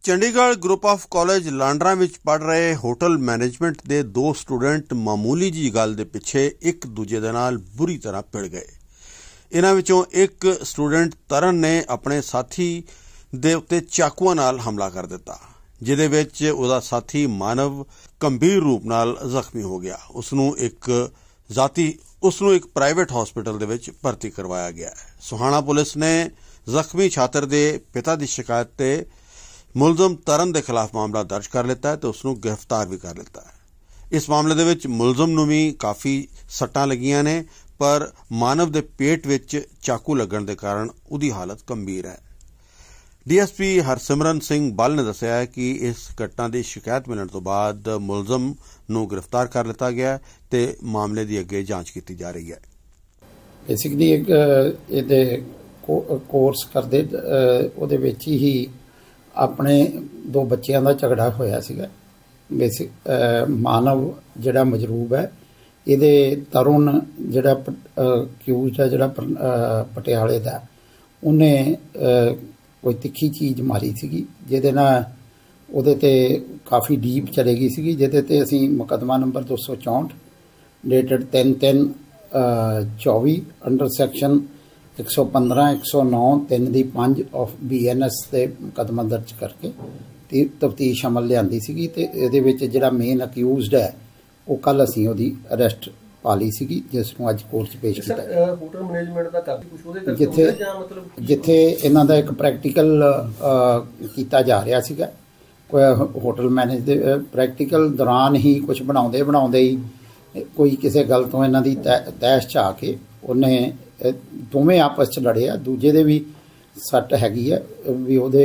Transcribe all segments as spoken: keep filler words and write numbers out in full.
Chandigarh group of college Landran विच पढ़ रहे होटल मैनेजमेंट के दो स्टूडेंट मामूली जी गल दे पिछे एक दूजे दे नाल बुरी तरह भिड़ गए। इन्हां विचों एक स्टूडेंट तरन ने अपने साथी दे उत्ते चाकुआं नाल हमला कर दिता, जिहदे विच उहदा साथी मानव गंभीर रूप नाल जख्मी हो गया। उसनूं एक जाती उसनूं एक प्राइवेट हॉस्पिटल दे विच भर्ती करवाया गया है। सोहाना पुलिस ने जख्मी छात्र दे पिता की शिकायत ते मुलजम तरन के खिलाफ मामला दर्ज कर लिता है तो उसनूं गिरफ्तार भी कर लिता है। इस मामले दे विच मुलजम नूं भी काफ़ी सट्टां लगियां ने, पर मानव के पेट विच चाकू लगण के कारण उसकी हालत गंभीर है। डीएसपी हरसिमरन सिंह बल ने दस्सिया है कि इस घटना की शिकायत मिलने तो बाद मुलजम नूं गिरफ्तार कर लिता गया ते मामले की अगे जांच की जा रही है। बेसिकली एक इहदे कोर्स करदे उहदे विच ही अपने दो बच्चों का झगड़ा होया सीगा। बेसिक मानव जिहड़ा मजरूब है, इहदे तरुण जिहड़ा क्यूज है जिहड़ा पटियाले दा, उन्हें कोई तिखी चीज़ मारी सीगी जिहदे नाल उहदे ते काफ़ी डीप चले गई सीगी, जिहदे ते असीं मुकदमा नंबर दो सौ चौंठ डेटेड तीन तीन चौबी अंडर सैक्शन एक सौ पंद्रह एक सौ नौ तीन दी पांच ऑफ बी एन एस से मुकदमा दर्ज करके तफ्तीश अमल लियांदी सीगी ते इहदे विच जिहड़ा मेन अक्यूज़ड है वो कल असीं उहदी अरैसट पा लई सीगी, जिसनूं अज कोर्ट च पेश कीता। होटल मैनेजमेंट दा काफी कुछ उहदे करके जिथे मतलब जिथे इन्हां दा एक प्रैक्टिकल कीता जा रहा सीगा। कोई होटल मैनेज दे प्रैक्टिकल दौरान ही कुछ बनाउंदे बनाउंदे ही कोई किसी गल तो इन्हां दी तैश च आके उन्हें दोवें आपस च लड़े आ। दूजे दे भी सट हैगी है भी उहदे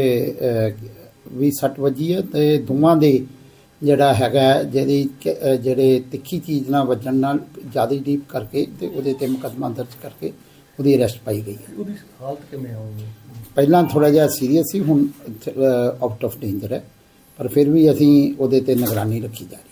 भी सट वजी है ते दोवां दे जिहड़ा हैगा जिहदी जिहड़े तिखी चीज़ नाल वजन नाल ज़्यादा डीप करके ते उहदे ते मुकदमा दर्ज करके उहदी अरैसट पाई गई है। उहदी हालत किवें होगी? पहलां थोड़ा जिहा सीरीयस सी, हुण आउट ऑफ डेंजर है, पर फिर भी असीं उहदे ते निगरानी रखी जा रही है।